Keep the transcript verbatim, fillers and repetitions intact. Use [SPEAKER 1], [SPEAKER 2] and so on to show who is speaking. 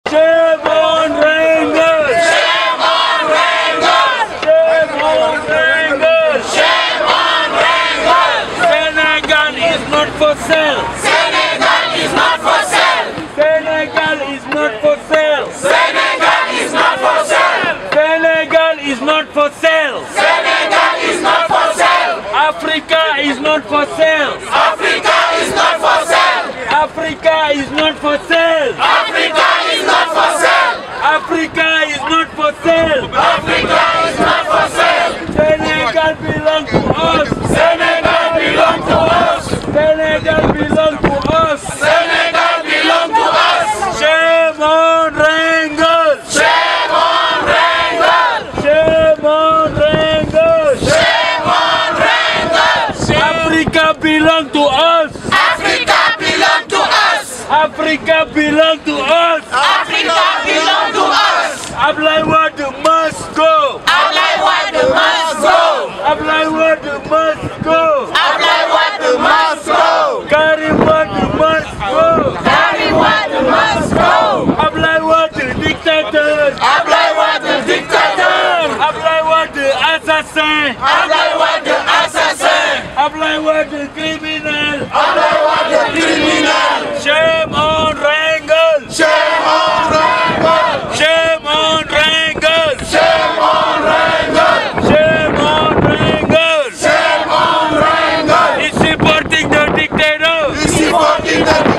[SPEAKER 1] Shame on Rangers!
[SPEAKER 2] Shame on Rangers!
[SPEAKER 1] Shame on Rangers!
[SPEAKER 2] Shame on Rangers!
[SPEAKER 1] Senegal is not for sale!
[SPEAKER 2] Senegal is not for sale!
[SPEAKER 1] Senegal is not for sale!
[SPEAKER 2] Senegal is not for sale!
[SPEAKER 1] Senegal is not for sale!
[SPEAKER 2] Senegal is not for sale!
[SPEAKER 1] Africa is not for sale!
[SPEAKER 2] Africa is not for sale!
[SPEAKER 1] Africa is not for sale!
[SPEAKER 2] Africa is not for sale!
[SPEAKER 1] Africa is not for sale!
[SPEAKER 2] Africa is not for sale!
[SPEAKER 1] Senegal belong to us!
[SPEAKER 2] Senegal belong to us!
[SPEAKER 1] Senegal belong to us!
[SPEAKER 2] Senegal belong to us!
[SPEAKER 1] Shame on Rangers!
[SPEAKER 2] Shame on Rangers!
[SPEAKER 1] Shame on Rangers!
[SPEAKER 2] Shame on Rangers!
[SPEAKER 1] Africa belong to us!
[SPEAKER 2] Africa belong to us!
[SPEAKER 1] Africa belong to us!
[SPEAKER 2] Africa belong to us!
[SPEAKER 1] Ablaye Wade must go!
[SPEAKER 2] Ablaye Wade must go!
[SPEAKER 1] Ablaye Wade must go!
[SPEAKER 2] Ablaye Wade must go!
[SPEAKER 1] Karim Wade must go!
[SPEAKER 2] Karim Wade must go!
[SPEAKER 1] Ablaye Wade dictateur!
[SPEAKER 2] Ablaye Wade dictateur!
[SPEAKER 1] Ablaye Wade assassin!
[SPEAKER 2] Ablaye Wade assassin!
[SPEAKER 1] Ablaye Wade criminel!
[SPEAKER 2] Ablaye Wade criminal!
[SPEAKER 1] Shame on Rangers!
[SPEAKER 2] Shame on Rangers!
[SPEAKER 1] Shame on Rangers!
[SPEAKER 2] Shame on Rangers!
[SPEAKER 1] Shame on Rangers!
[SPEAKER 2] Shame on Rangers!
[SPEAKER 1] It's supporting the dictator!
[SPEAKER 2] Supporting the